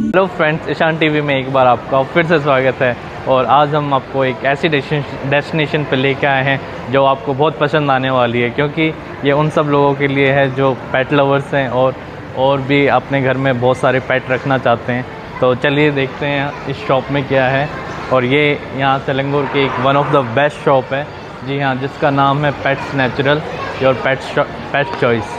Hello friends, Ishan TV में एक बार आपका फिर से स्वागत है। और आज हम आपको एक ऐसी डेस्टिनेशन पे लेके आए हैं जो आपको बहुत पसंद आने वाली है, क्योंकि ये उन सब लोगों के लिए है जो पेट लवर्स हैं और भी अपने घर में बहुत सारे पेट रखना चाहते हैं। तो चलिए देखते हैं इस शॉप में क्या है। और ये यहाँ तेलंगुर की एक one of the best shop है, जी हाँ, जिसका नाम है pets natural, your pet choice.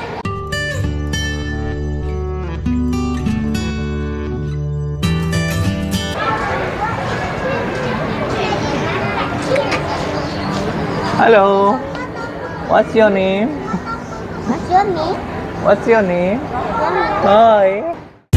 Hello, what's your name? What's your name? What's your name? Hi.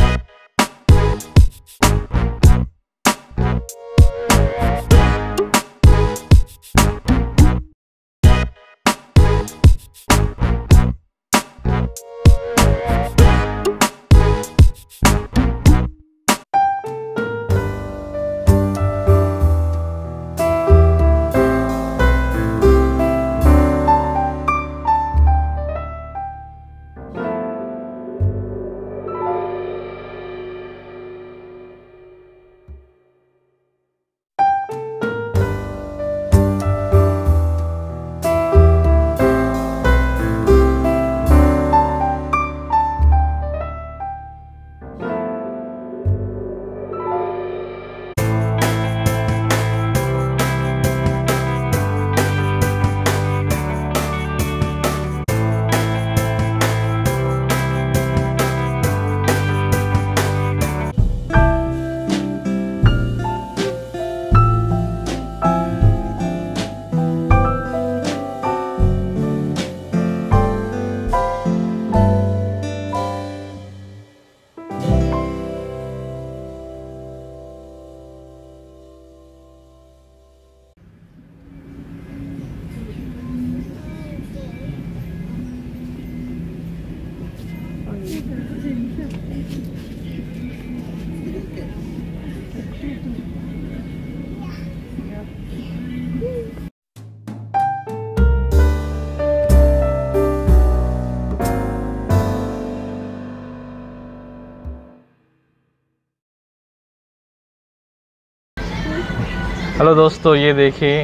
Hello दोस्तों, ये देखिए,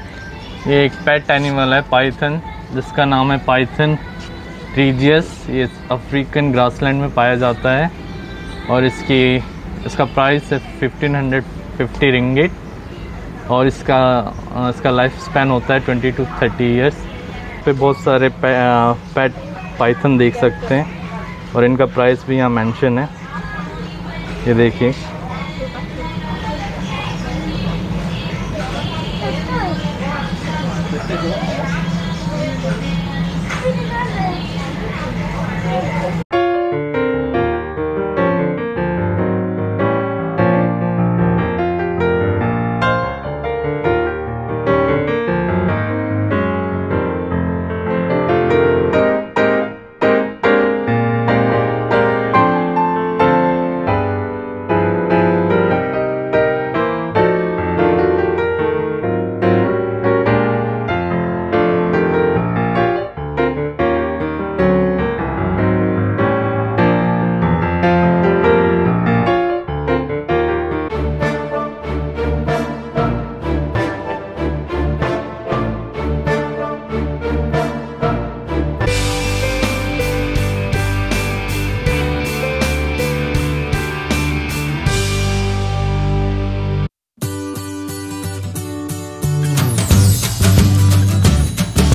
ये एक पेट एनिमल है पाइथन, जिसका नाम है पाइथन ट्रीजियस। ये अफ्रीकन ग्रासलैंड में पाया जाता है और इसका प्राइस है 1550 रिंगिट। और इसका लाइफ स्पैन होता है 20 to 30 ईयर्स। पे बहुत सारे पेट पाइथन देख सकते हैं और इनका प्राइस भी यहाँ मेंशन है, ये देखिए।